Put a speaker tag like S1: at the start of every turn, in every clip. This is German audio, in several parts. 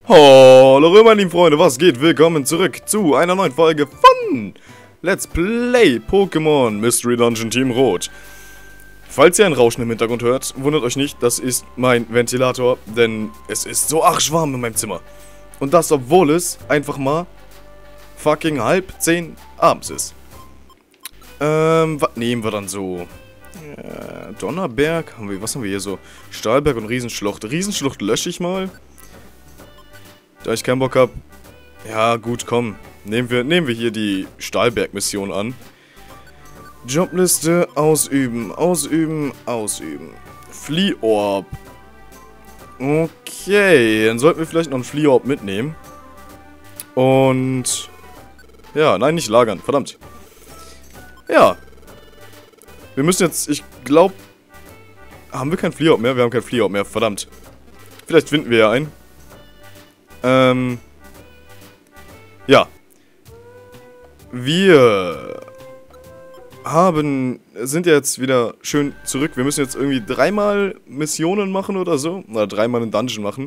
S1: Hallo meine lieben Freunde, was geht? Willkommen zurück zu einer neuen Folge von Let's Play Pokémon Mystery Dungeon Team Rot. Falls ihr ein Rauschen im Hintergrund hört, wundert euch nicht, das ist mein Ventilator, denn es ist so arschwarm in meinem Zimmer. Und das, obwohl es einfach mal fucking 9:30 abends ist. Was nehmen wir dann so? Donnerberg, was haben wir hier so? Stahlberg und Riesenschlucht. Riesenschlucht lösche ich mal. Da ich keinen Bock habe. Ja, gut, komm. Nehmen wir hier die Stahlberg-Mission an. Jobliste ausüben, ausüben, ausüben. Fliehorb. Okay, dann sollten wir vielleicht noch einen Fliehorb mitnehmen. Und... ja, nein, nicht lagern, verdammt. Ja. Wir müssen jetzt, ich glaube... haben wir keinen Fliehorb mehr? Wir haben keinen Fliehorb mehr, verdammt. Vielleicht finden wir ja einen. Ja. Wir sind jetzt wieder schön zurück. Wir müssen jetzt irgendwie 3-mal Missionen machen oder so. Oder 3-mal einen Dungeon machen.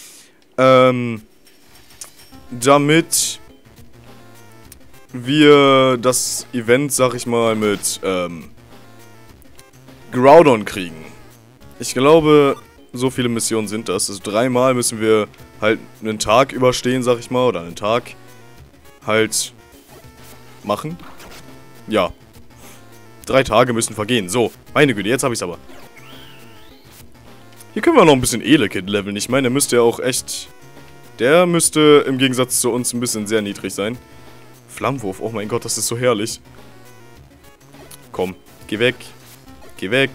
S1: Damit wir das Event, sag ich mal, mit Groudon kriegen. Ich glaube, so viele Missionen sind das. Also 3-mal müssen wir halt einen Tag überstehen, sag ich mal. Oder einen Tag halt machen. Ja. 3 Tage müssen vergehen. So, meine Güte, jetzt habe ich es aber. Hier können wir noch ein bisschen Elekid leveln. Ich meine, der müsste ja auch echt... der müsste im Gegensatz zu uns ein bisschen sehr niedrig sein. Flammenwurf, oh mein Gott, das ist so herrlich. Komm, geh weg. Geh weg.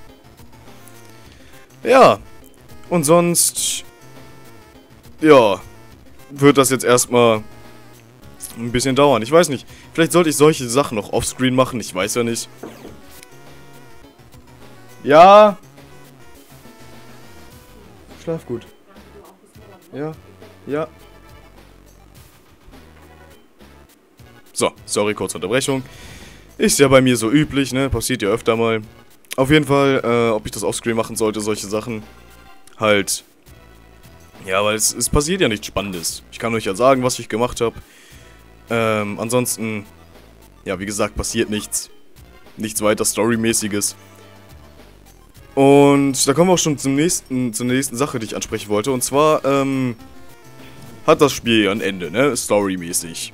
S1: Ja. Und sonst... ja. Wird das jetzt erstmal ein bisschen dauern. Ich weiß nicht. Vielleicht sollte ich solche Sachen noch offscreen machen. Ich weiß ja nicht. Ja. Schlaf gut. Ja. Ja. So, sorry, kurze Unterbrechung. Ist ja bei mir so üblich, ne? Passiert ja öfter mal. Auf jeden Fall, ob ich das offscreen machen sollte, solche Sachen. Halt. Ja, weil es passiert ja nichts Spannendes. Ich kann euch ja sagen, was ich gemacht habe. Ansonsten, ja, wie gesagt, passiert nichts. Nichts weiter Storymäßiges. Und da kommen wir auch schon zur nächsten Sache, die ich ansprechen wollte. Und zwar, hat das Spiel ein Ende, ne? Storymäßig.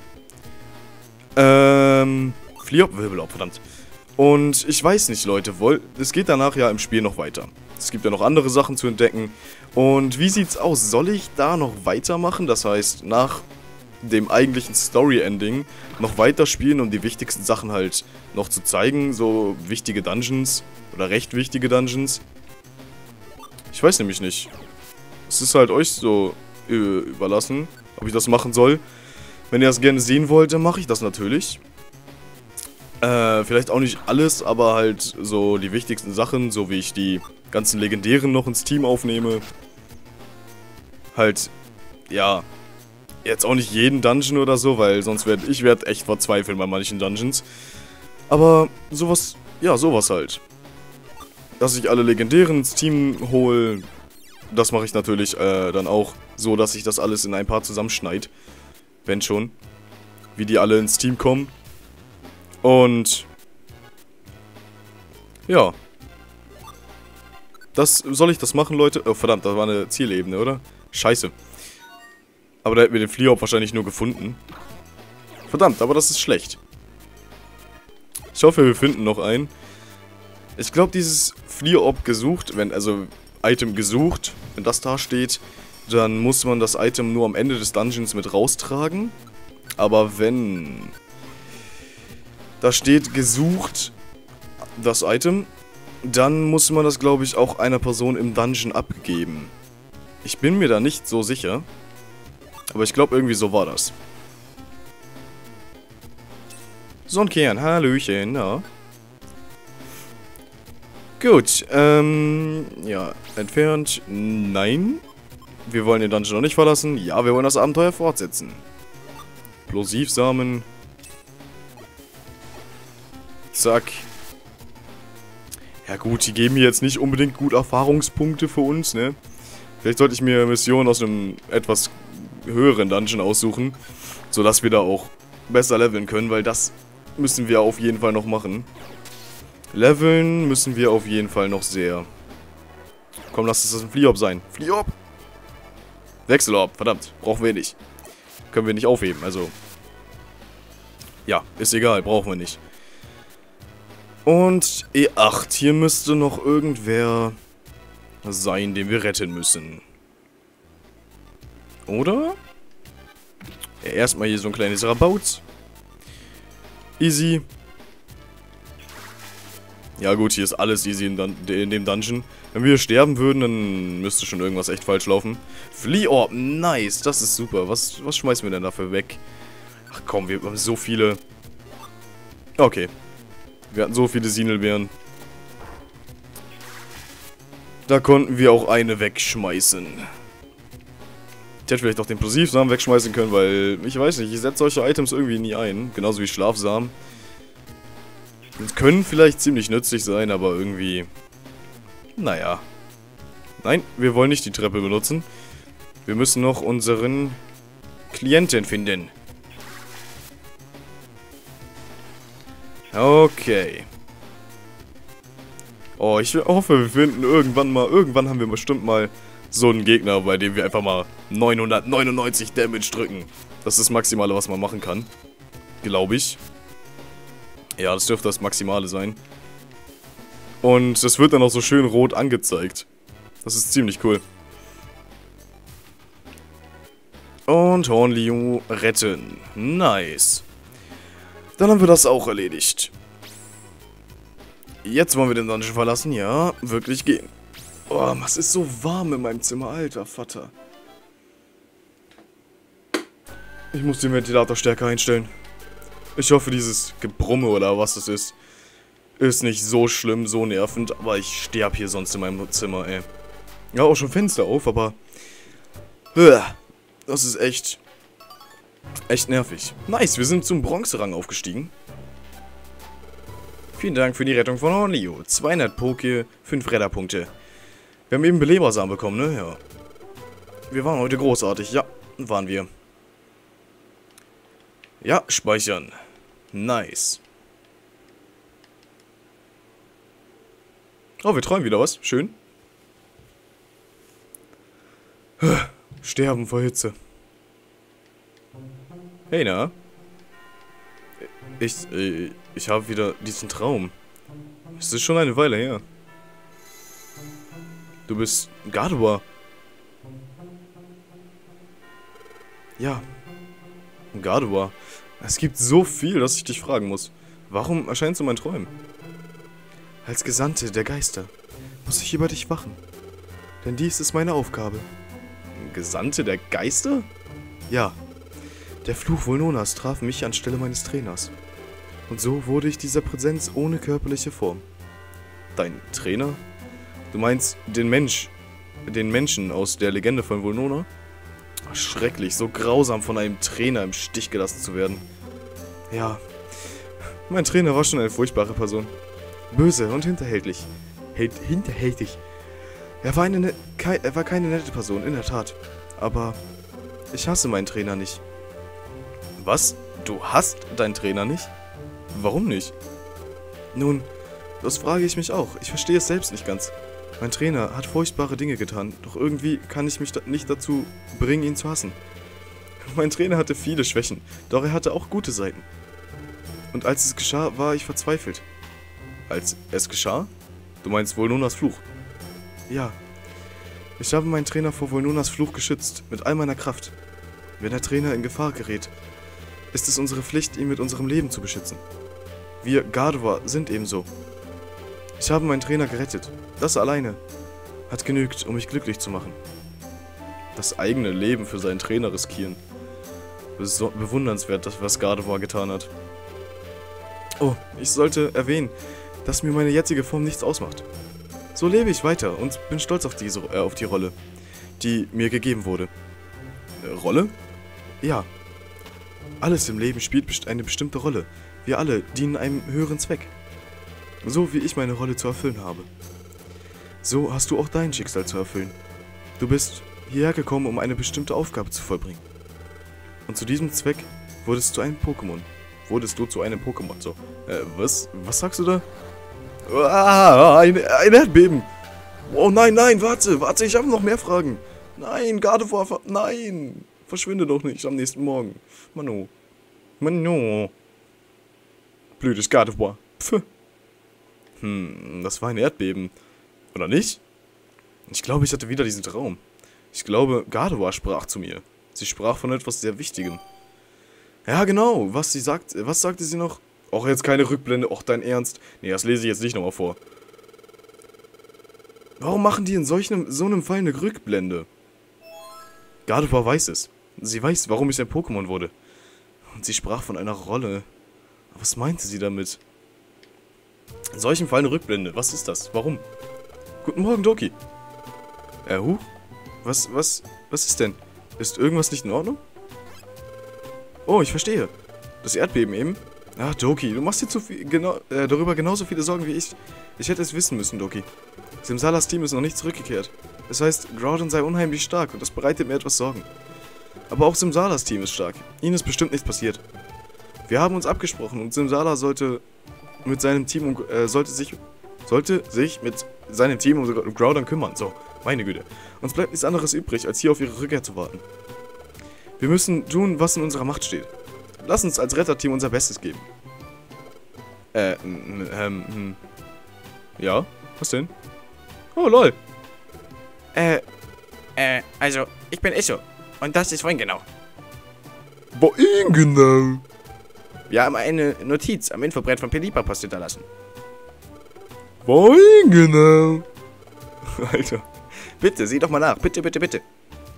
S1: Fliehorb, verdammt. Und ich weiß nicht, Leute, es geht danach ja im Spiel noch weiter. Es gibt ja noch andere Sachen zu entdecken. Und wie sieht's aus? Soll ich da noch weitermachen? Das heißt, nach dem eigentlichen Story-Ending noch weiterspielen, um die wichtigsten Sachen halt noch zu zeigen. So wichtige Dungeons oder recht wichtige Dungeons. Ich weiß nämlich nicht. Es ist halt euch so überlassen, ob ich das machen soll. Wenn ihr das gerne sehen wollt, dann mache ich das natürlich. Vielleicht auch nicht alles, aber halt so die wichtigsten Sachen, so wie ich die ganzen Legendären noch ins Team aufnehme. Halt, ja, jetzt auch nicht jeden Dungeon oder so, weil sonst ich werd echt verzweifeln bei manchen Dungeons. Aber sowas, ja, sowas halt. Dass ich alle Legendären ins Team hole, das mache ich natürlich dann auch so, dass ich das alles in ein paar zusammenschneide. Wenn schon. Wie die alle ins Team kommen. Und ja. Soll ich das machen, Leute? Oh, verdammt, das war eine Zielebene, oder? Scheiße. Aber da hätten wir den Fliehorb wahrscheinlich nur gefunden. Verdammt, aber das ist schlecht. Ich hoffe, wir finden noch einen. Ich glaube, dieses Fliehorb gesucht, also Item gesucht, wenn das da steht, dann muss man das Item nur am Ende des Dungeons mit raustragen. Aber wenn da steht gesucht, das Item, dann muss man das, glaube ich, auch einer Person im Dungeon abgeben. Ich bin mir da nicht so sicher. Aber ich glaube, irgendwie so war das. Sonnenkern, hallöchen, ja. Gut, ja, entfernt, nein. Wir wollen den Dungeon noch nicht verlassen. Ja, wir wollen das Abenteuer fortsetzen. Plosivsamen. Zack. Ja gut, die geben mir jetzt nicht unbedingt gut Erfahrungspunkte für uns, ne? Vielleicht sollte ich mir Missionen aus einem etwas höheren Dungeon aussuchen, sodass wir da auch besser leveln können, weil das müssen wir auf jeden Fall noch machen. Leveln müssen wir auf jeden Fall noch sehr. Komm, lass es das ein Fliehorb sein. Fliehorb! Wechselorb, verdammt, brauchen wir nicht. Können wir nicht aufheben, also... Ja, ist egal, brauchen wir nicht. Und E8, hier müsste noch irgendwer sein, den wir retten müssen. Oder? Ja, erstmal hier so ein kleines Rabaut. Easy. Ja gut, hier ist alles easy in dem Dungeon. Wenn wir sterben würden, dann müsste schon irgendwas echt falsch laufen. Fliehorb, nice, das ist super. Was schmeißen wir denn dafür weg? Ach komm, wir haben so viele. Okay. Wir hatten so viele Sinelbeeren. Da konnten wir auch eine wegschmeißen. Ich hätte vielleicht auch den Plosivsamen wegschmeißen können, weil, ich weiß nicht, ich setze solche Items irgendwie nie ein. Genauso wie Schlafsamen. Die können vielleicht ziemlich nützlich sein, aber irgendwie... Naja. Nein, wir wollen nicht die Treppe benutzen. Wir müssen noch unseren Klienten finden. Okay. Oh, ich hoffe, wir finden irgendwann haben wir bestimmt mal so einen Gegner, bei dem wir einfach mal 999 Damage drücken. Das ist das Maximale, was man machen kann. Glaube ich. Ja, das dürfte das Maximale sein. Und das wird dann auch so schön rot angezeigt. Das ist ziemlich cool. Und Hornliu retten. Nice. Dann haben wir das auch erledigt. Jetzt wollen wir den Dungeon verlassen. Ja, wirklich gehen. Oh, was ist so warm in meinem Zimmer, alter Vater. Ich muss den Ventilator stärker einstellen. Ich hoffe, dieses Gebrumme oder was es ist nicht so schlimm, so nervend. Aber ich sterbe hier sonst in meinem Zimmer, ey. Ja, auch schon Fenster auf, aber... Das ist echt nervig. Nice, wir sind zum Bronzerang aufgestiegen. Vielen Dank für die Rettung von Hornliu. 200 Poke, 5 Retterpunkte. Wir haben eben Belebersamen bekommen, ne? Ja. Wir waren heute großartig. Ja, waren wir. Ja, speichern. Nice. Oh, wir träumen wieder was. Schön. Sterben vor Hitze. Hey, na? Ich habe wieder diesen Traum. Es ist schon eine Weile her. Du bist Gardevoir. Ja. Gardevoir. Es gibt so viel, dass ich dich fragen muss. Warum erscheinst du in meinen Träumen? Als Gesandte der Geister muss ich über dich wachen. Denn dies ist meine Aufgabe. Gesandte der Geister? Ja. Der Fluch Volnonas traf mich anstelle meines Trainers. Und so wurde ich dieser Präsenz ohne körperliche Form. Dein Trainer? Du meinst den Menschen aus der Legende von Volnona? Ach, schrecklich, so grausam von einem Trainer im Stich gelassen zu werden. Ja, mein Trainer war schon eine furchtbare Person. Böse und hinterhältig. Hinterhältig. Er war keine nette Person, in der Tat. Aber ich hasse meinen Trainer nicht. Was? Du hasst deinen Trainer nicht? Warum nicht? Nun, das frage ich mich auch. Ich verstehe es selbst nicht ganz. Mein Trainer hat furchtbare Dinge getan, doch irgendwie kann ich mich nicht dazu bringen, ihn zu hassen. Mein Trainer hatte viele Schwächen, doch er hatte auch gute Seiten. Und als es geschah, war ich verzweifelt. Als es geschah? Du meinst Volnonas Fluch? Ja. Ich habe meinen Trainer vor Volnonas Fluch geschützt, mit all meiner Kraft. Wenn der Trainer in Gefahr gerät, ist es unsere Pflicht, ihn mit unserem Leben zu beschützen. Wir Gardevoir sind ebenso. Ich habe meinen Trainer gerettet. Das alleine hat genügt, um mich glücklich zu machen. Das eigene Leben für seinen Trainer riskieren. Bewundernswert, was Gardevoir getan hat. Oh, ich sollte erwähnen, dass mir meine jetzige Form nichts ausmacht. So lebe ich weiter und bin stolz auf die Rolle, die mir gegeben wurde. Rolle? Ja. Alles im Leben spielt eine bestimmte Rolle. Wir alle dienen einem höheren Zweck. So wie ich meine Rolle zu erfüllen habe. So hast du auch dein Schicksal zu erfüllen. Du bist hierher gekommen, um eine bestimmte Aufgabe zu vollbringen. Und zu diesem Zweck wurdest du ein Pokémon. Wurdest du zu einem Pokémon. So, was? Was sagst du da? Ah, ein Erdbeben. Oh nein, nein, warte, ich habe noch mehr Fragen. Nein, Gardevoir, nein. Verschwinde doch nicht am nächsten Morgen. Mano. Blödes Gardevoir. Pfff. Das war ein Erdbeben. Oder nicht? Ich glaube, ich hatte wieder diesen Traum. Ich glaube, Gardevoir sprach zu mir. Sie sprach von etwas sehr Wichtigem. Ja, genau. Was sagte sie noch? Och, jetzt keine Rückblende. Och, dein Ernst? Nee, das lese ich jetzt nicht nochmal vor. Warum machen die in so einem Fall eine Rückblende? Gardevoir weiß es. Sie weiß, warum ich ein Pokémon wurde. Und sie sprach von einer Rolle. Was meinte sie damit? In solchem Fall eine Rückblende. Was ist das? Warum? Guten Morgen, Doki. Was ist denn? Ist irgendwas nicht in Ordnung? Oh, ich verstehe. Das Erdbeben eben? Ach, Doki, du machst dir darüber genauso viele Sorgen wie ich. Ich hätte es wissen müssen, Doki. Simsalas Team ist noch nicht zurückgekehrt. Das heißt, Groudon sei unheimlich stark und das bereitet mir etwas Sorgen. Aber auch Simsalas Team ist stark. Ihnen ist bestimmt nichts passiert. Wir haben uns abgesprochen und Simsala sollte sich mit seinem Team um Groudon kümmern. So, meine Güte. Uns bleibt nichts anderes übrig, als hier auf ihre Rückkehr zu warten. Wir müssen tun, was in unserer Macht steht. Lass uns als Retterteam unser Bestes geben. Ja? Was denn? Oh, lol.
S2: Also, ich bin Isso. Und das ist Wohin genau.
S1: Wohin genau?
S2: Wir haben eine Notiz am Infobrett von Pelipper-Post hinterlassen.
S1: Wohin genau? Alter.
S2: Bitte, sieh doch mal nach. Bitte, bitte, bitte.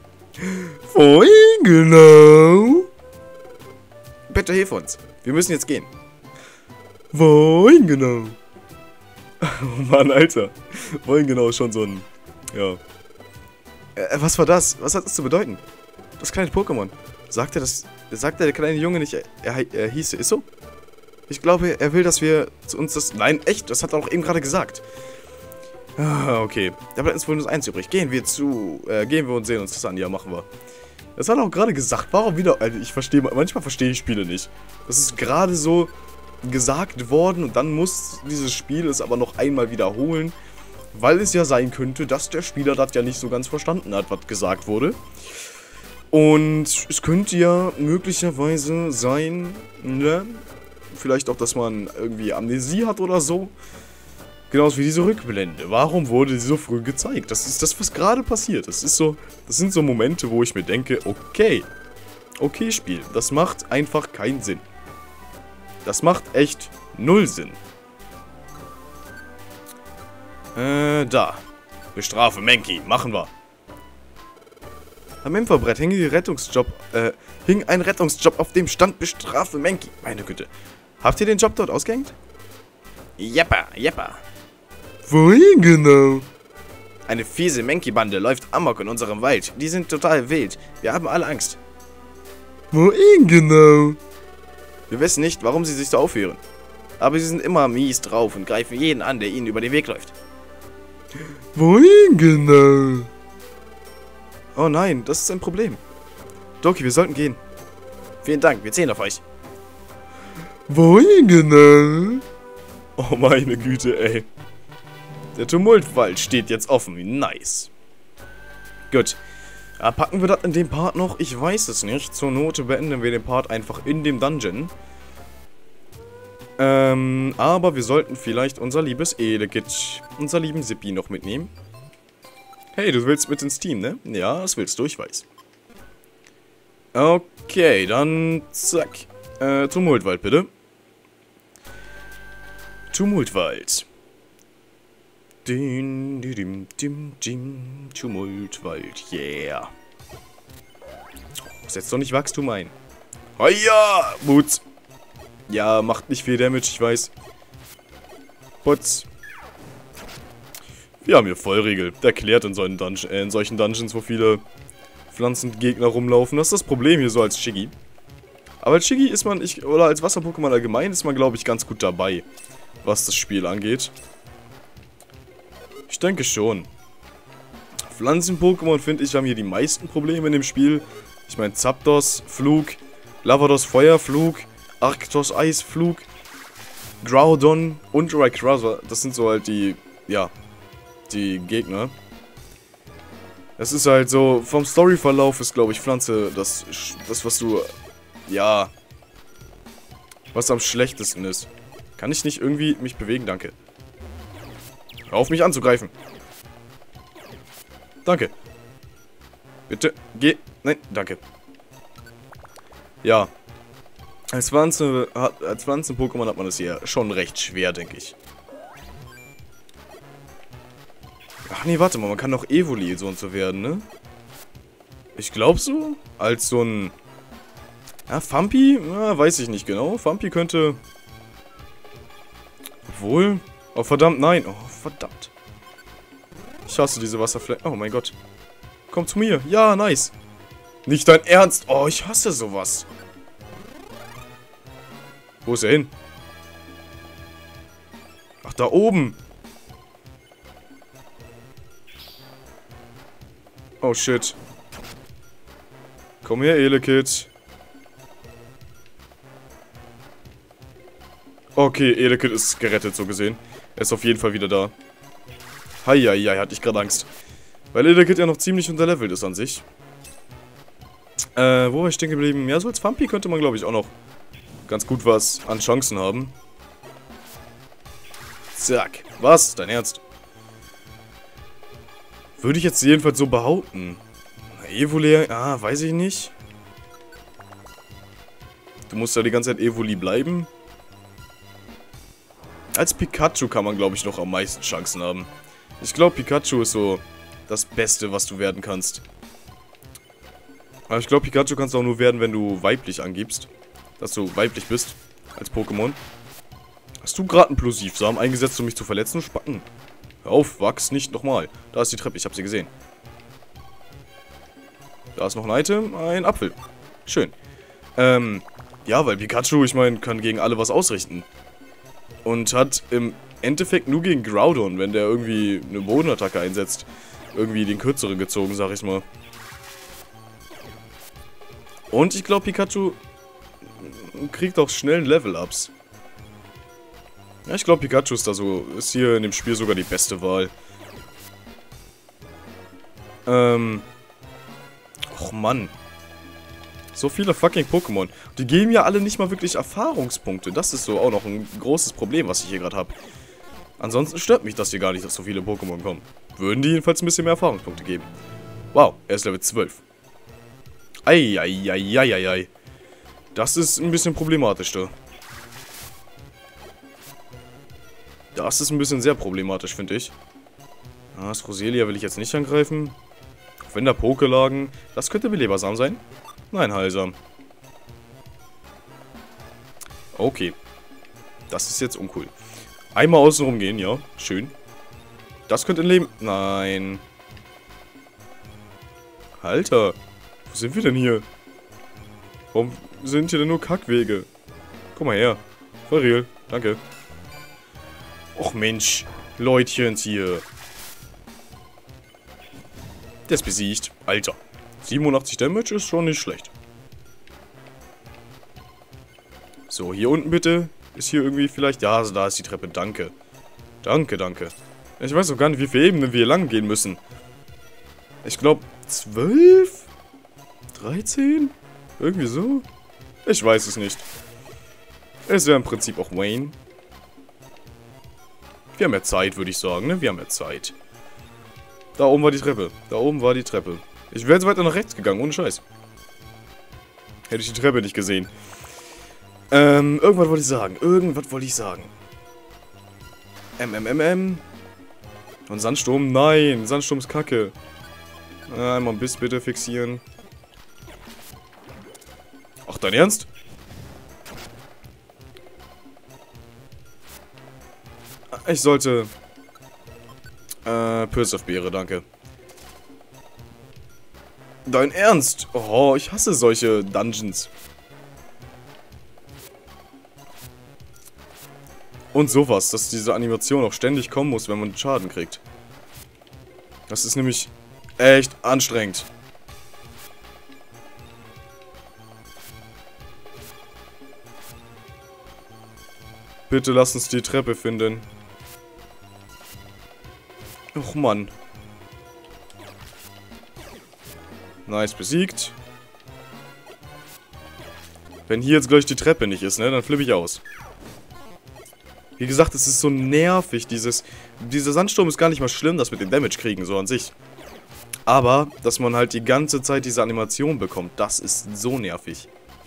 S1: Wohin genau?
S2: Bitte hilf uns. Wir müssen jetzt gehen.
S1: Wohin genau? Oh Mann, Alter. Wohin genau ist schon so ein... Ja. Was war das? Was hat das zu bedeuten? Das kleine Pokémon. Sagte der kleine Junge nicht, er hieße Isso? Ich glaube, er will, dass wir uns das... Nein, echt? Das hat er doch eben gerade gesagt. Ah, okay. Da bleibt uns wohl nur eins übrig. Gehen wir und sehen uns das an. Ja, machen wir. Das hat er auch gerade gesagt. Warum wieder? Also manchmal verstehe ich Spiele nicht. Das ist gerade so gesagt worden und dann muss dieses Spiel es aber noch einmal wiederholen. Weil es ja sein könnte, dass der Spieler das ja nicht so ganz verstanden hat, was gesagt wurde. Und es könnte ja möglicherweise sein, ne? Vielleicht auch, dass man irgendwie Amnesie hat oder so. Genauso wie diese Rückblende. Warum wurde sie so früh gezeigt? Das ist das, was gerade passiert. Das sind so Momente, wo ich mir denke, okay. Okay, Spiel. Das macht einfach keinen Sinn. Das macht echt null Sinn. Da. Bestrafe Mankey. Machen wir. Am Infobrett hing ein Rettungsjob auf dem Stand Bestrafe Mankey. Meine Güte. Habt ihr den Job dort ausgehängt?
S2: Jeppa.
S1: Wohin genau?
S2: Eine fiese Mankey-Bande läuft amok in unserem Wald. Die sind total wild. Wir haben alle Angst.
S1: Wohin genau?
S2: Wir wissen nicht, warum sie sich so aufführen. Aber sie sind immer mies drauf und greifen jeden an, der ihnen über den Weg läuft.
S1: Wohin genau? Oh nein, das ist ein Problem. Doki, wir sollten gehen.
S2: Vielen Dank, wir zählen auf euch.
S1: Wohin genau? Oh meine Güte, ey. Der Tumultwald steht jetzt offen. Nice. Gut. Packen wir das in dem Part noch? Ich weiß es nicht. Zur Not beenden wir den Part einfach in dem Dungeon. Aber wir sollten vielleicht unser liebes Elekid, unser lieben Sippi noch mitnehmen. Hey, du willst mit ins Team, ne? Ja, das willst du, ich weiß. Okay, dann zack. Tumultwald, bitte. Tumultwald. Tumultwald, yeah. Setz doch nicht Wachstum ein. Hiya, Boots. Ja, macht nicht viel Damage, ich weiß. Putz. Wir haben hier Vollregel. Der klärt in solchen Dungeons, wo viele Pflanzengegner rumlaufen. Das ist das Problem hier so als Shiggy. Aber als Shiggy ist man, oder als Wasser-Pokémon allgemein, ist man, glaube ich, ganz gut dabei, was das Spiel angeht. Ich denke schon. Pflanzen-Pokémon, finde ich, haben hier die meisten Probleme in dem Spiel. Ich meine, Zapdos, Flug, Lavados, Feuerflug, Arctos, Eisflug, Groudon und Rayquaza. Das sind so halt die, ja, die Gegner. Es ist halt so, vom Storyverlauf ist, glaube ich, Pflanze das, was du, ja, was am schlechtesten ist. Kann ich nicht irgendwie mich bewegen? Danke. Hör auf, mich anzugreifen. Danke. Bitte, geh. Nein, danke. Ja. Als Pflanzen-Pokémon hat man es hier schon recht schwer, denke ich. Ach nee, warte mal, man kann doch Evoli so und so werden, ne? Ich glaube so. Als so ein... Ja, Fampi? Ja, weiß ich nicht genau. Fampi könnte... Obwohl... Oh, verdammt, nein. Oh, verdammt. Ich hasse diese Wasserfläche. Oh mein Gott. Komm zu mir. Ja, nice. Nicht dein Ernst. Oh, ich hasse sowas. Wo ist er hin? Ach, da oben. Oh, shit. Komm her, Elekid. Okay, Elekid ist gerettet, so gesehen. Er ist auf jeden Fall wieder da. Heieiei, hatte ich gerade Angst. Weil Elekid ja noch ziemlich unterlevelt ist an sich. Wo war ich stehen geblieben? Ja, so als Fampi könnte man, glaube ich, auch noch ganz gut was an Chancen haben. Zack. Was? Dein Ernst? Würde ich jetzt jedenfalls so behaupten. Evoli, weiß ich nicht. Du musst ja die ganze Zeit Evoli bleiben. Als Pikachu kann man, glaube ich, noch am meisten Chancen haben. Ich glaube, Pikachu ist so das Beste, was du werden kannst. Aber ich glaube, Pikachu kannst du auch nur werden, wenn du weiblich angibst. Dass du weiblich bist. Als Pokémon. Hast du gerade einen Plosivsamen eingesetzt, um mich zu verletzen? Spacken. Hör auf, wachs nicht nochmal. Da ist die Treppe, ich habe sie gesehen. Da ist noch ein Item, ein Apfel. Schön. Ja, weil Pikachu, ich meine, kann gegen alle was ausrichten. Und hat im Endeffekt nur gegen Groudon, wenn der irgendwie eine Bodenattacke einsetzt, irgendwie den kürzeren gezogen, sag ich mal. Und ich glaube, Pikachu kriegt auch schnell Level-Ups. Ja, ich glaube, Pikachu ist ist hier in dem Spiel sogar die beste Wahl. Och Mann. So viele fucking Pokémon. Die geben ja alle nicht mal wirklich Erfahrungspunkte. Das ist so auch noch ein großes Problem, was ich hier gerade habe. Ansonsten stört mich das hier gar nicht, dass so viele Pokémon kommen. Würden die jedenfalls ein bisschen mehr Erfahrungspunkte geben. Wow, er ist Level 12. Eieieiei. Das ist ein bisschen problematisch, da. Das ist ein bisschen sehr problematisch, finde ich. Das Roselia will ich jetzt nicht angreifen. Auch wenn da Poke lagen. Das könnte Belebersamen sein. Nein, Heilsam. Okay. Das ist jetzt uncool. Einmal außen rum gehen, ja. Schön. Das könnte ein Leben... Nein. Alter. Wo sind wir denn hier? Warum sind hier denn nur Kackwege? Komm mal her. Voll real. Danke. Och Mensch. Leutchens hier. Der ist besiegt. Alter. 87 Damage ist schon nicht schlecht. So, hier unten bitte. Ist hier irgendwie vielleicht... Ja, also da ist die Treppe. Danke. Danke, danke. Ich weiß noch gar nicht, wie viele Ebenen wir hier lang gehen müssen. Ich glaube, 12? 13? Irgendwie so? Ich weiß es nicht. Es wäre im Prinzip auch Wayne. Wir haben ja Zeit, würde ich sagen, ne? Wir haben ja Zeit. Da oben war die Treppe. Da oben war die Treppe. Ich wäre jetzt weiter nach rechts gegangen, ohne Scheiß. Hätte ich die Treppe nicht gesehen. Irgendwas wollte ich sagen. Irgendwas wollte ich sagen. Und Sandsturm? Nein, Sandsturm ist kacke. Einmal ein Biss bitte fixieren. Ach, dein Ernst? Ich sollte... Pulsafbeere, danke. Dein Ernst? Oh, ich hasse solche Dungeons. Und sowas, dass diese Animation auch ständig kommen muss, wenn man Schaden kriegt. Das ist nämlich echt anstrengend. Bitte lass uns die Treppe finden. Och, Mann. Nice, besiegt. Wenn hier jetzt gleich die Treppe nicht ist, ne, dann flippe ich aus. Wie gesagt, es ist so nervig, dieser Sandsturm ist gar nicht mal schlimm, das mit dem Damage kriegen, so an sich. Aber, dass man halt die ganze Zeit diese Animation bekommt, das ist so nervig.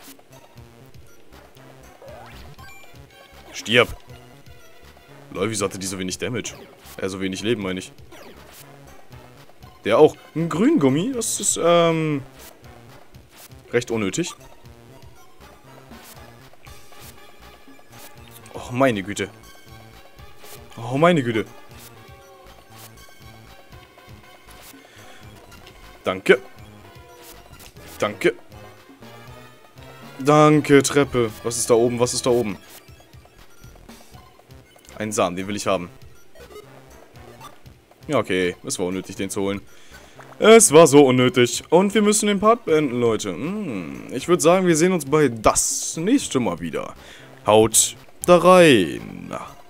S1: Stirb! Lol, wieso hatte die so wenig Damage? So wenig Leben, meine ich. Der auch. Ein Grüngummi, das ist, recht unnötig. Oh, meine Güte. Oh, meine Güte. Danke. Danke. Danke, Treppe. Was ist da oben? Was ist da oben? Ein Samen, den will ich haben. Ja, okay. Es war unnötig, den zu holen. Es war so unnötig. Und wir müssen den Part beenden, Leute. Ich würde sagen, wir sehen uns bei das nächste Mal wieder. Haut da rein.